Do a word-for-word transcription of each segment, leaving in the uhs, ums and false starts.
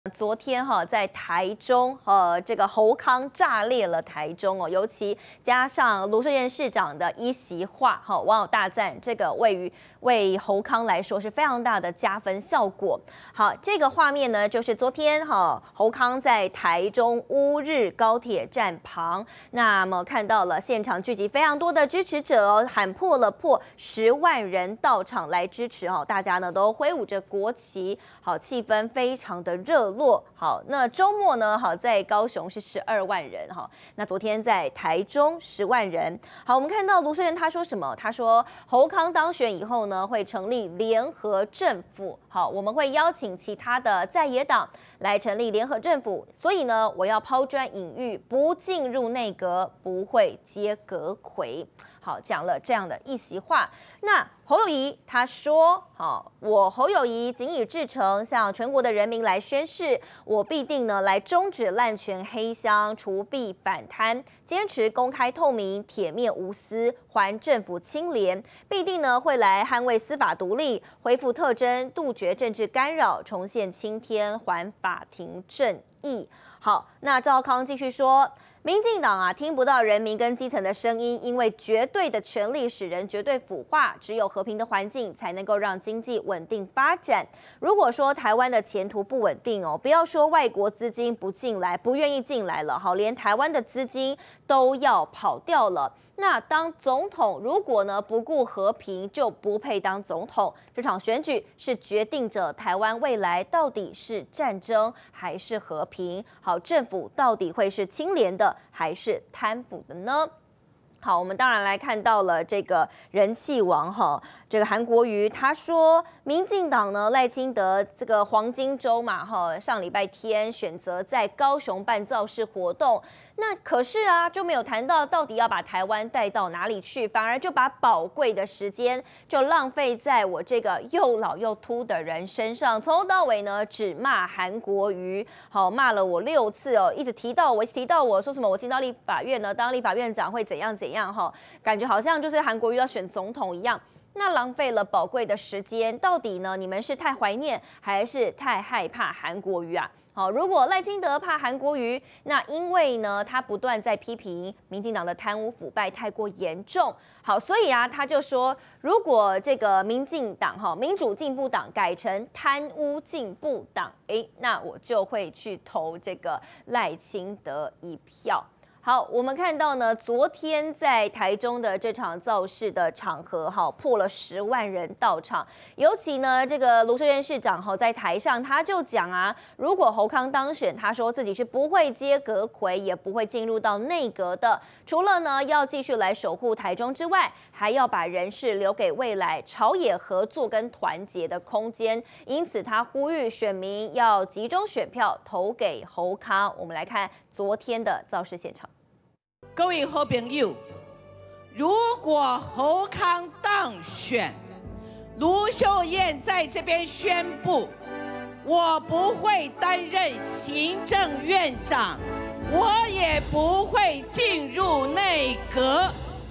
昨天哈，在台中，呃，这个侯康炸裂了台中哦，尤其加上卢秀燕市长的一席话，哈，网友大赞，这个位于为侯康来说是非常大的加分效果。好，这个画面呢，就是昨天哈，侯康在台中乌日高铁站旁，那么看到了现场聚集非常多的支持者哦，喊破了破十万人到场来支持哦，大家呢都挥舞着国旗，好，气氛非常的热。落好，那周末呢？好，在高雄是十二万人哈。那昨天在台中十万人。好，我们看到卢秀燕她说什么？她说侯康当选以后呢，会成立联合政府。好，我们会邀请其他的在野党来成立联合政府。所以呢，我要抛砖引玉，不进入内阁，不会接阁揆。好，讲了这样的一席话。那侯友宜他说：“好，我侯友宜谨以至诚，向全国的人民来宣誓，我必定呢来终止滥权黑箱，除弊反贪，坚持公开透明，铁面无私，还政府清廉，必定呢会来捍卫司法独立，恢复特侦，杜绝政治干扰，重现青天，还法庭正义。”好，那赵康继续说。民进党啊，听不到人民跟基层的声音，因为绝对的权力使人绝对腐化，只有和平的环境才能够让经济稳定发展。如果说台湾的前途不稳定哦，不要说外国资金不进来，不愿意进来了，好，连台湾的资金都要跑掉了。那当总统如果呢不顾和平，就不配当总统。这场选举是决定着台湾未来到底是战争还是和平。好，政府到底会是清廉的还是贪腐的呢？好，我们当然来看到了这个人气王哈，这个韩国瑜他说，民进党呢赖清德这个黄金周嘛哈，上礼拜天选择在高雄办造势活动，那可是啊就没有谈到到底要把台湾带到哪里去，反而就把宝贵的时间就浪费在我这个又老又秃的人身上，从头到尾呢只骂韩国瑜，好骂了我六次哦，一直提到我，一直提到我说什么我进到立法院呢，当立法院长会怎样怎样。样哈，感觉好像就是韩国瑜要选总统一样，那浪费了宝贵的时间。到底呢？你们是太怀念，还是太害怕韩国瑜啊？好，如果赖清德怕韩国瑜，那因为呢，他不断在批评民进党的贪污腐败太过严重。好，所以啊，他就说，如果这个民进党哈，民主进步党改成贪污进步党，哎，那我就会去投这个赖清德一票。好，我们看到呢，昨天在台中的这场造势的场合，哈，破了十万人到场。尤其呢，这个卢秀燕市长哈在台上，他就讲啊，如果侯康当选，他说自己是不会接阁揆，也不会进入到内阁的。除了呢要继续来守护台中之外，还要把人事留给未来朝野合作跟团结的空间。因此，他呼吁选民要集中选票投给侯康。我们来看昨天的造势现场。 各位好朋友，如果侯康当选，卢秀燕在这边宣布，我不会担任行政院长，我也不会进入内阁。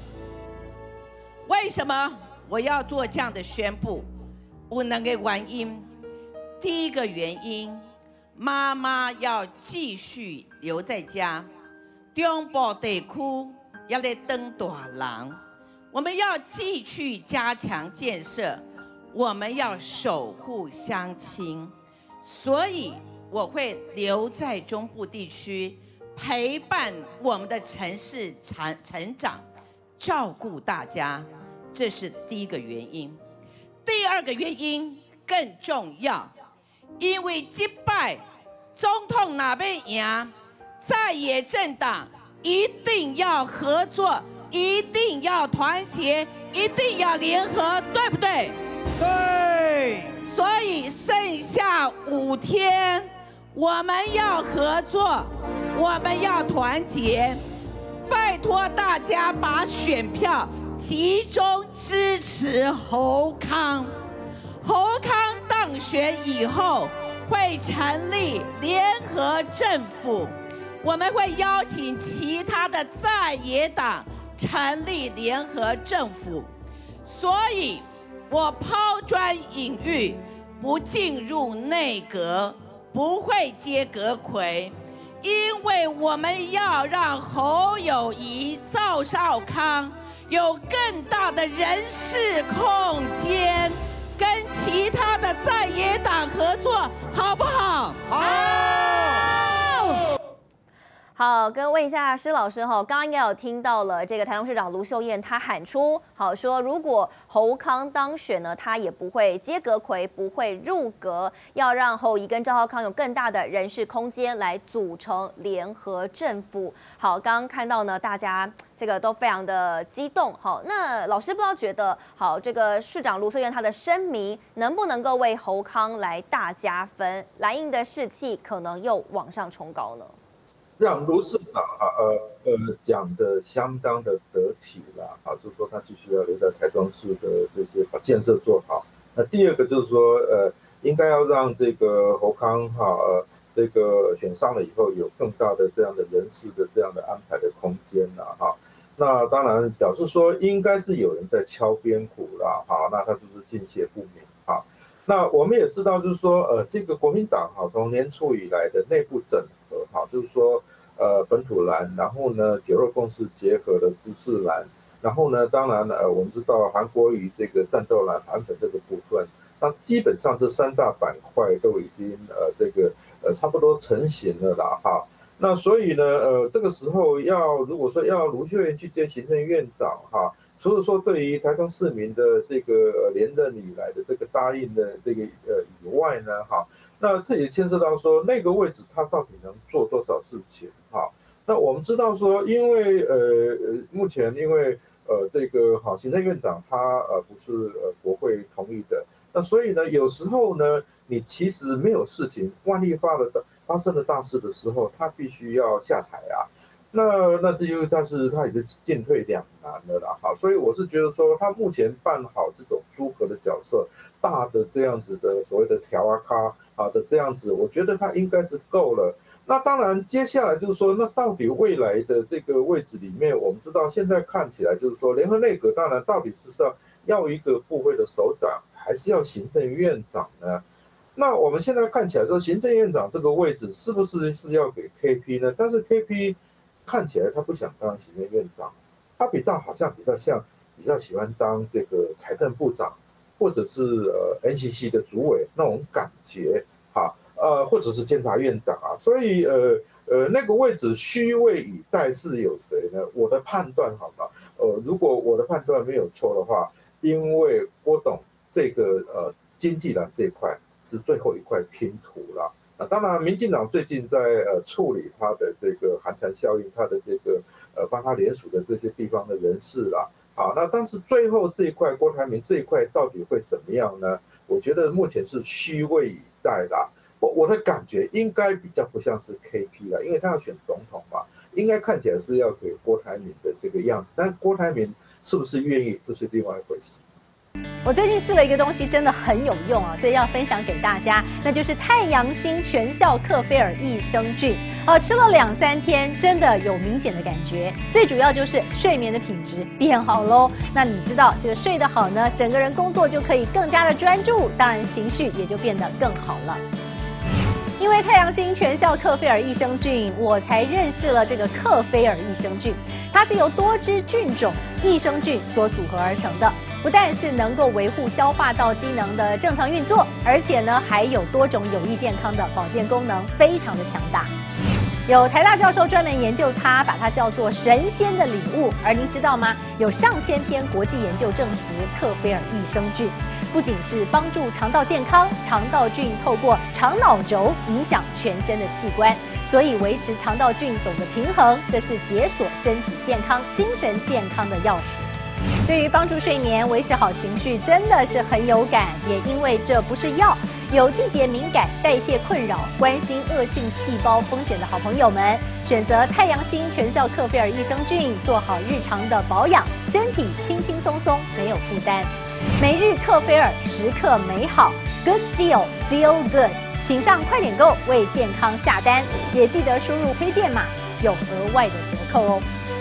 为什么我要做这样的宣布？有两个原因。第一个原因，妈妈要继续留在家。中部地区要来登大人，我们要继续加强建设，我们要守护乡亲，所以我会留在中部地区，陪伴我们的城市成成长，照顾大家，这是第一个原因。第二个原因更重要，因为这摆总统哪边赢？在野政党一定要合作，一定要团结，一定要联合，对不对？ 对。 所以剩下五天，我们要合作，我们要团结，拜托大家把选票集中支持侯康。侯康当选以后，会成立联合政府。我们会邀请其他的在野党成立联合政府，所以我抛砖引玉，不进入内阁， 不会接阁揆，因为我们要让侯友宜、赵少康有更大的人事空间，跟其他的在野党合作，好不好？ 好。 好，跟问一下施老师哈，刚刚应该有听到了，这个台中市长卢秀燕她喊出，好说如果侯康当选呢，他也不会接阁揆，不会入阁，要让侯友宜跟赵少康有更大的人事空间来组成联合政府。好，刚刚看到呢，大家这个都非常的激动。好，那老师不知道觉得，好这个市长卢秀燕她的声明能不能够为侯康来大加分，蓝营的士气可能又往上冲高呢？ 让卢市长啊，呃呃讲的相当的得体啦，啊，就是说他继续要留在台中市的这些把建设做好。那第二个就是说，呃，应该要让这个侯康哈，呃，这个选上了以后有更大的这样的人事的这样的安排的空间啦，哈。那当然表示说，应该是有人在敲边鼓啦，哈，那他就是敬谢不明哈。那我们也知道，就是说，呃，这个国民党哈，从年初以来的内部整合哈，就是说。呃，本土蓝，然后呢，九二共识结合的知识蓝，然后呢，当然呃，我们知道韩国瑜这个战斗蓝、韩粉这个部分，那基本上这三大板块都已经呃这个呃差不多成型了啦哈。那所以呢，呃，这个时候要如果说要卢秀燕去接行政院长哈，除了说对于台中市民的这个连任以来的这个答应的这个呃以外呢哈。那这也牵涉到说那个位置他到底能做多少事情哈？那我们知道说，因为呃目前因为呃这个好行政院长他呃不是呃国会同意的，那所以呢有时候呢你其实没有事情，万一发了发生了大事的时候，他必须要下台啊。那那这就但是他已经进退两难了啦，哈，所以我是觉得说他目前扮好这种诸葛的角色，大的这样子的所谓的条啊咖啊的这样子，我觉得他应该是够了。那当然接下来就是说，那到底未来的这个位置里面，我们知道现在看起来就是说，联合内阁当然到底是要要一个部会的首长，还是要行政院长呢？那我们现在看起来说，行政院长这个位置是不是是要给 K P 呢？但是 K P看起来他不想当行政院长，他比较好像比较像比较喜欢当这个财政部长，或者是呃 N C C 的主委那种感觉，哈，呃，或者是监察院长啊，所以呃呃那个位置虚位以待是有谁呢？我的判断好吧，呃，如果我的判断没有错的话，因为郭董这个呃经济栏这一块是最后一块拼图了。啊，当然，民进党最近在呃处理他的这个寒蝉效应，他的这个呃帮他联署的这些地方的人士啦，好，那但是最后这一块郭台铭这一块到底会怎么样呢？我觉得目前是虚位以待啦。我我的感觉应该比较不像是 K P 啦，因为他要选总统嘛，应该看起来是要给郭台铭的这个样子，但郭台铭是不是愿意，这是另外一回事。 我最近试了一个东西，真的很有用啊，所以要分享给大家，那就是太阳星全效克菲尔益生菌。哦，吃了两三天，真的有明显的感觉。最主要就是睡眠的品质变好喽。那你知道，这个睡得好呢，整个人工作就可以更加的专注，当然情绪也就变得更好了。因为太阳星全效克菲尔益生菌，我才认识了这个克菲尔益生菌。它是由多支菌种益生菌所组合而成的，不但是能够维护消化道机能的正常运作，而且呢还有多种有益健康的保健功能，非常的强大。有台大教授专门研究它，把它叫做神仙的礼物。而您知道吗？有上千篇国际研究证实，克菲尔益生菌不仅是帮助肠道健康，肠道菌透过肠脑轴影响全身的器官，所以维持肠道菌种的平衡，这是解锁身体健康、精神健康的钥匙。对于帮助睡眠、维持好情绪，真的是很有感。也因为这不是药，有季节敏感、代谢困扰、关心恶性细胞风险的好朋友们，选择太阳星全效克菲尔益生菌，做好日常的保养，身体轻轻松松，没有负担。每日克菲尔，时刻美好 ，Good Feel Feel Good， 请上快点购为健康下单，也记得输入推荐码，有额外的折扣哦。